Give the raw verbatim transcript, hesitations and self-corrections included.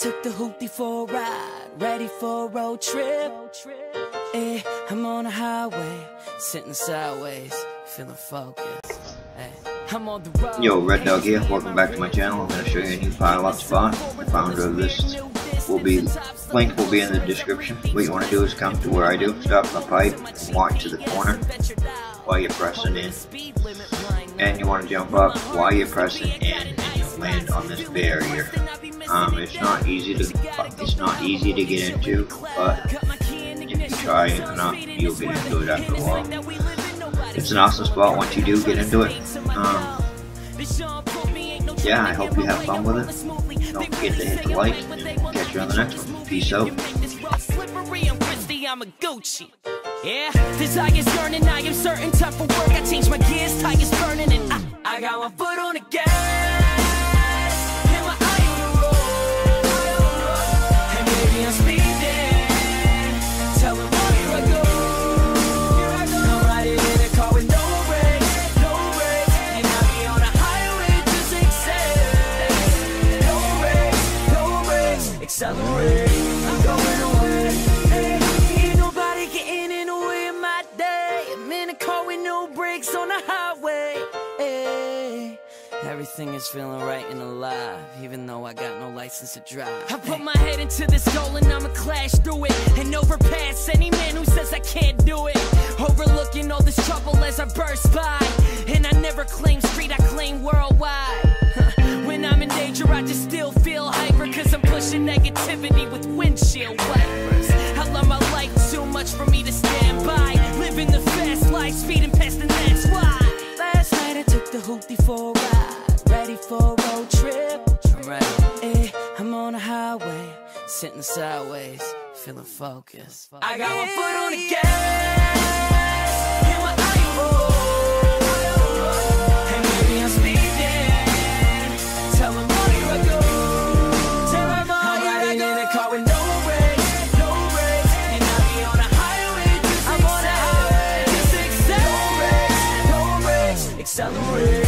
took the hoopty for a ride, ready for a road trip. Eh, I'm on a highway, sitting sideways, feeling focused. Eh, I'm on the road. Yo, Red Dog here. Welcome back to my channel. I'm going to show you a new pile up spot. The founder of this will be link will be in the description. What you want to do is come to where I do, stop the pipe, and walk to the corner while you're pressing in, and you want to jump up while you're pressing in, and you'll land on this barrier. Um, it's not easy to it's not easy to get into, but if you try enough, you'll get into it after a while. It's an awesome spot once you do get into it. Um, yeah, I hope you have fun with it. Don't forget to hit the like, and catch you on the next one. Peace out. Yeah, desire's burning, I am certain, time for work. I change my gears, tires burning, and I, I got my foot on the gas, and my eye on the road, and maybe I'm speeding, tell them oh, here I go, here I go. I'm riding in a car with no brakes, no brakes, and I be on a highway just accelerate, no brakes, no brakes, accelerate, I'm going away, hey. Ain't nobody getting in the way of my day. I'm in a car with no brakes on the highway, hey. Everything is feeling right and alive, even though I got no license to drive. I put my head into this goal and I'ma clash through it, and overpass any man who says I can't do it. Overlooking all this trouble as I burst by, and I never claim street, I claim worldwide. When I'm in danger, I just still feel hyper, cause I'm pushing negativity with windshield wipers. I love my life too much for me to stand by, living the fast life, speeding past, and that's why. Last night I took the hoopty for a ride, ready for a road trip. I'm ready. Eh, I'm on a highway, sitting sideways, feeling focused. I got my foot on the gas, and my eye on the road, and maybe I'm speeding, tell them oh, here I go, tell them oh, I'm riding in a car with no brakes, no brakes, and I be on a highway, just I'm on a highway, just accelerate, no brakes, no brakes, accelerate.